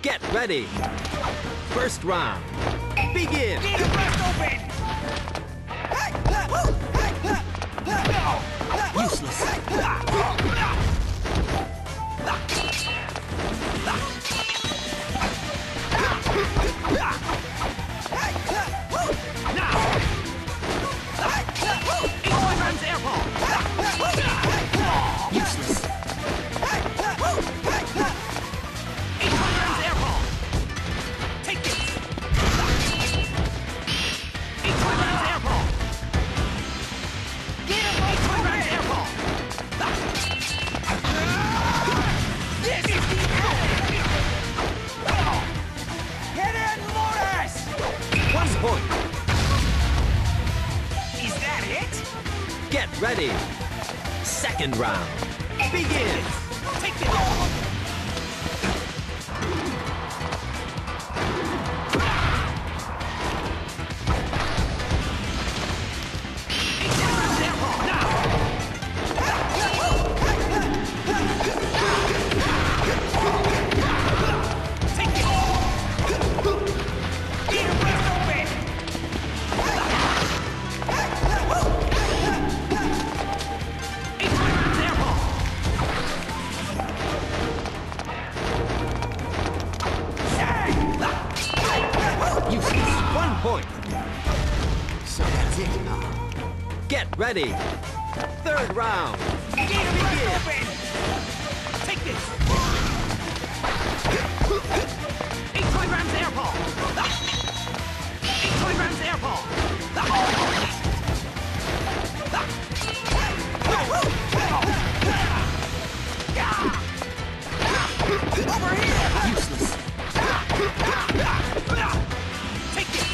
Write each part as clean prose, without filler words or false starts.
Get ready. First round. Begin. Get it burst open! Useless. Point. Is that it? Get ready. Second round. Begin. Take it! Point. So that's it. Get ready. Third round. Begin. Take this. 8 kilograms air ball. 8 kilograms air ball. Over here. Useless. Take this.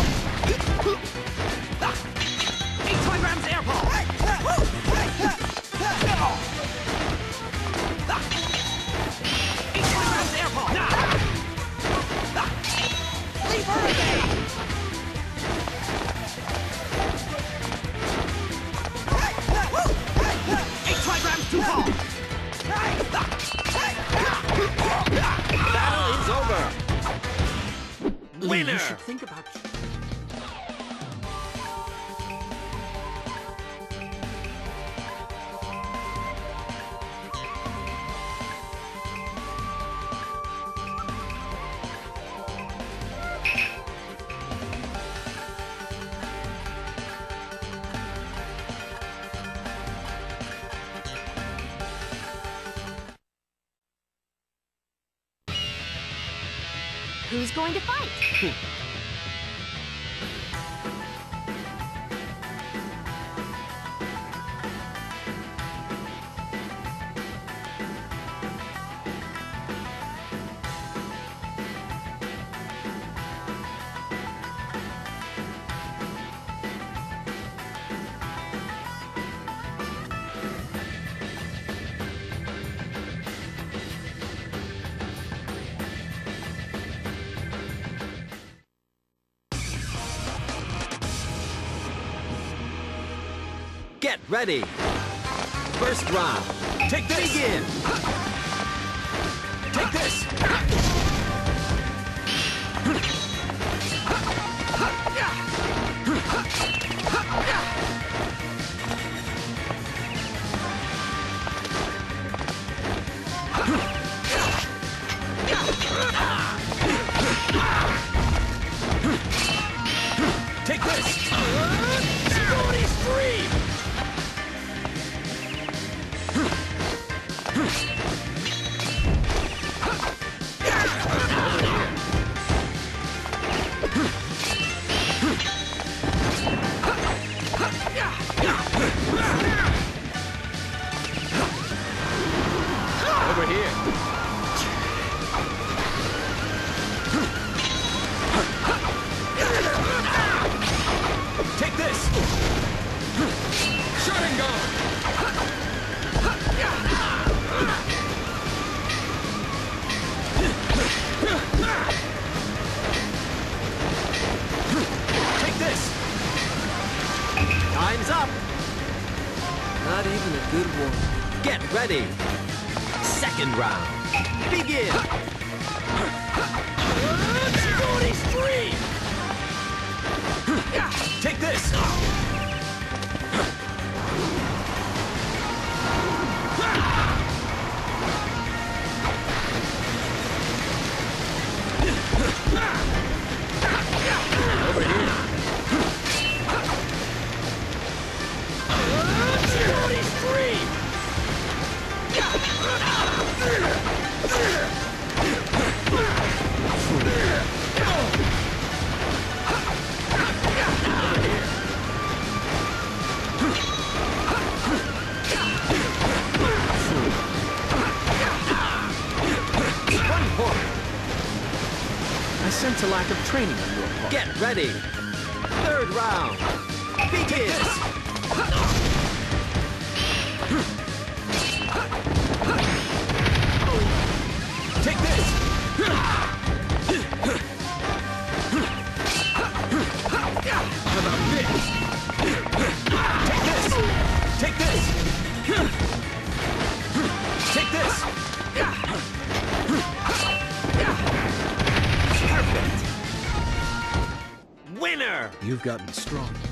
8 kilograms air ball. 8 kilograms air ball. Leave her again. 8 kilograms to ball. Battle is over. Winner. You should think about. Who's going to fight? Get ready. First round. Take this. Begin. Take this. Take this. Stability stream. Over here. Take this. Shot and go. Take this. Time's up. Not even a good one. Get ready. Second round. Begin. Take this! Over here. Shinobi Stream! I sense a lack of training on your part. Get ready. Third round. Begin. Take this! How about this? Take this! Take this! Take this! Perfect! Winner! You've gotten stronger.